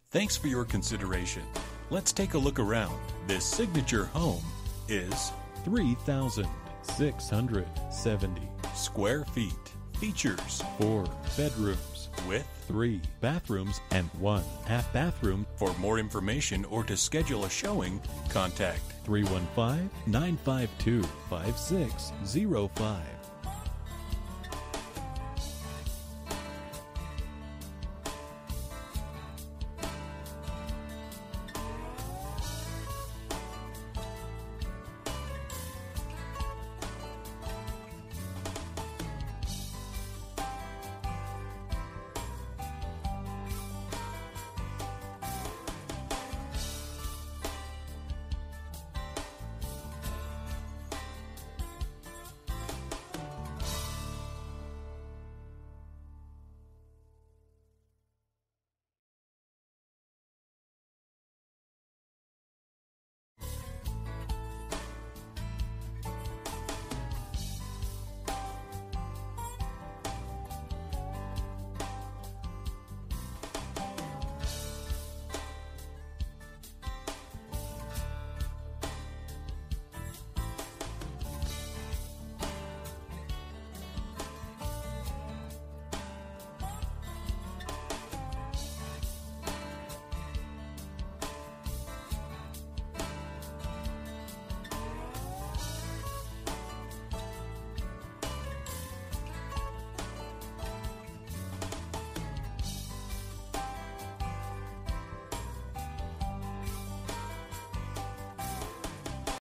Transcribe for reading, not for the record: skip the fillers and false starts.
Thanks for your consideration. Let's take a look around. This signature home is 3,670 square feet. Features 4 bedrooms with 3 bathrooms and 1 half bathroom. For more information or to schedule a showing, contact 315-952-5605.